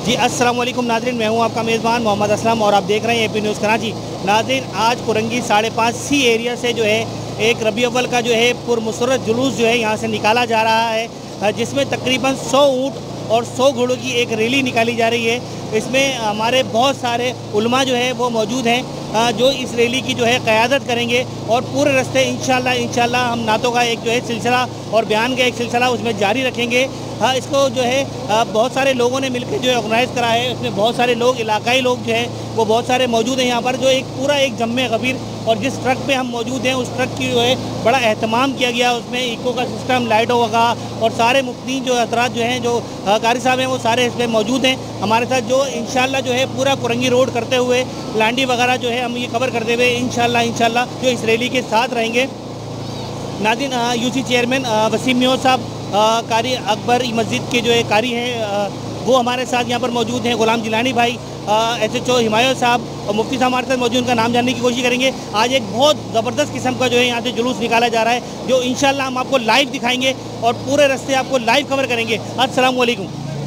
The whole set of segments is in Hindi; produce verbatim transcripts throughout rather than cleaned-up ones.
जी अस्सलाम वालेकुम नाज़रीन, मैं हूं आपका मेज़बान मोहम्मद असलम और आप देख रहे हैं एपी न्यूज़ कराची। नाज़रीन, आज कुरंगी साढ़े पाँच सी एरिया से जो है एक रबी अव्वल का जो है पुरमसरत जुलूस जो है यहाँ से निकाला जा रहा है, जिसमें तकरीबन सौ ऊँट और सौ घोड़ों की एक रैली निकाली जा रही है। इसमें हमारे बहुत सारे उलमा जो है वो मौजूद हैं जो इस रैली की जो है क़यादत करेंगे और पूरे रास्ते इंशाअल्लाह इंशाअल्लाह हम नातों का एक जो है सिलसिला और बयान का एक सिलसिला उसमें जारी रखेंगे। हाँ, इसको जो है बहुत सारे लोगों ने मिलकर जो है ऑर्गेनाइज़ करा है। उसमें बहुत सारे लोग, इलाकाई लोग जो है वो बहुत सारे मौजूद हैं यहाँ पर। जो एक पूरा एक जम्मे गफीर और जिस ट्रक पे हम मौजूद हैं उस ट्रक की जो है बड़ा एहतमाम किया गया। उसमें इको का सिस्टम, लाइटों का, और सारे मुफ्ती जो हजरात जो हैं, जो कारी साहब हैं, वो सारे इसमें मौजूद हैं हमारे साथ, जो इंशाअल्लाह जो है पूरा कुरंगी रोड करते हुए लांडी वगैरह जो है हम ये कवर करते हुए इंशाअल्लाह इंशाअल्लाह जो इस रैली के साथ रहेंगे। नाज़रीन, यूसी चेयरमैन वसीम मियां साहब, कारी अकबर मस्जिद के जो है कारी हैं, वो हमारे साथ यहाँ पर मौजूद हैं। गुलाम जिलानी भाई, एस एच ओ हिमायत साहब और मुफ्ती साहब हमारे साथ मौजूद, उनका नाम जानने की कोशिश करेंगे। आज एक बहुत ज़बरदस्त किस्म का जो है यहाँ से जुलूस निकाला जा रहा है, जो इंशाअल्लाह हम आपको लाइव दिखाएंगे और पूरे रास्ते आपको लाइव कवर करेंगे। अस्सलाम वालेकुम।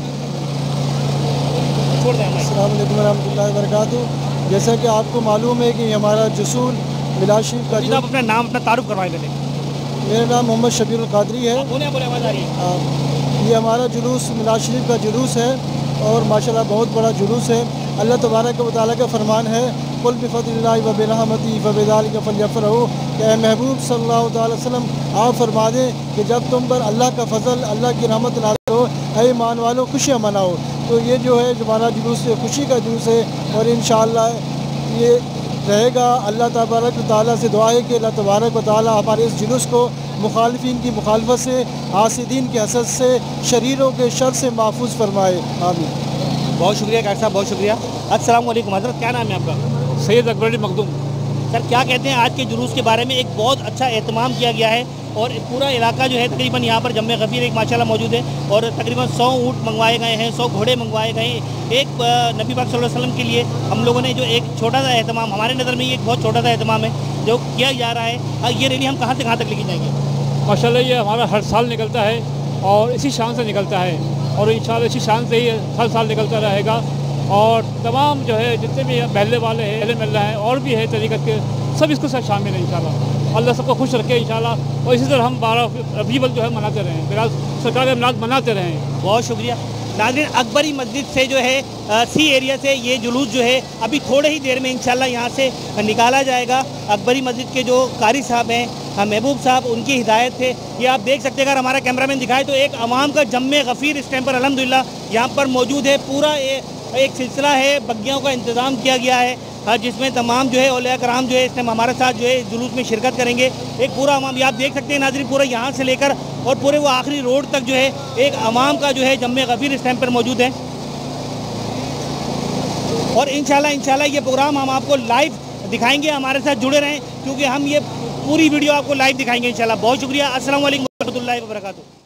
छोड़ दें। अस्सलाम वालेकुम रहमतुल्लाहि व बरकातुहू। जैसा कि आपको मालूम है कि हमारा जुसूल मिलाद शरीफ का, आप अपना नाम, अपना तारुफ करवाएं पहले। मेरा नाम मोहम्मद शबीरुल कादरी है। बोले बोले आवाज़ आ रही है। ये हमारा जुलूस मिलाद शरीफ का जुलूस है और माशाल्लाह बहुत बड़ा जुलूस है। अल्लाह तबारक व तआला का फरमान है, कुल बिफ़ज़लिल्लाहि व बिरहमतिही फ़बिज़ालिका फ़लयफ़रहू, कि महबूब सल्लल्लाहु अलैहि वसल्लम आप फरमा दें कि जब तुम पर अल्लाह का फ़ज़ल, अल्लाह की रहमत नाज़िल हो, ऐ ईमान वालों खुशियाँ मनाओ। तो ये जो है हमारा जुलूस खुशी का जुलूस है और इंशाअल्लाह ये रहेगा। अल्लाह तबारक व तआला से दुआ है कि अल्लाह तबारक व तआला हमारे इस जुलूस को मुखालिफिन की मुखालफत से, आसिदीन के हसद से, शरीरों के शर से महफूज फरमाए, आमीन। बहुत शुक्रिया कार साहब, बहुत शुक्रिया। अस्सलाम वालेकुम हज़रत, क्या नाम है आपका? सैयद अकबर अली मखदूम। सर, क्या कहते हैं आज के जुलूस के बारे में? एक बहुत अच्छा एहतमाम किया गया है और पूरा इलाका जो है तकरीबन यहाँ पर जम्मे गफीर एक माशाल्लाह मौजूद है और तकरीबन सौ ऊँट मंगवाए गए हैं, सौ घोड़े मंगवाए गए हैं। एक नबी पाक सल्लल्लाहु अलैहि वसल्लम के लिए हम लोगों ने जो एक छोटा सा एहतमाम, हमारे नज़र में ये एक बहुत छोटा सा एहतमाम है जो किया जा रहा है। ये रैली हम कहाँ से कहाँ तक लेके जाएंगे? माशाल्लाह ये हमारा हर साल निकलता है और इसी शान से निकलता है और इंशाल्लाह इसी शान से ही हर साल निकलता रहेगा। और तमाम जो है जितने भी महल्ले वाले हैं, अहले महल्ला है और भी है तरीक़त के, सब इसको साथ शामिल है इंशाल्लाह। अल्लाह सबको खुश रखे इंशाल्लाह। और इसी तरह हम बारह रबी अव्वल जो है मनाते रहें, मिलाद सरकार मिलाद मनाते रहें। बहुत शुक्रिया। नाज़रीन, अकबरी मस्जिद से जो है आ, सी एरिया से ये जुलूस जो है अभी थोड़े ही देर में इंशाल्लाह यहाँ से निकाला जाएगा। अकबरी मस्जिद के जो कारी साहब हैं, महबूब साहब, उनकी हिदायत थे। ये आप देख सकते हैं, अगर हमारा कैमरामैन दिखाए तो एक अवाम का जम्मे गफीर इस टाइम पर अल्हम्दुलिल्लाह यहाँ पर मौजूद है। पूरा ये एक सिलसिला है, बग्गियों का इंतज़ाम किया गया है जिसमें तमाम जो है औलिया कराम जो है इस टाइम हमारे साथ जो है जुलूस में शिरकत करेंगे। एक पूरा अवाम, आप देख सकते हैं नाज़रीन, पूरा यहाँ से लेकर और पूरे वो आखिरी रोड तक जो है एक अवाम का जो है जम्मे गफीर इस टाइम पर मौजूद है। और इंशाल्लाह इंशाल्लाह ये प्रोग्राम हम आपको लाइव दिखाएंगे। हमारे साथ जुड़े रहें क्योंकि हम ये पूरी वीडियो आपको लाइव दिखाएंगे इंशाल्लाह। बहुत शुक्रिया। अस्सलाम वालेकुम व रहमतुल्लाहि व बरकातुहू।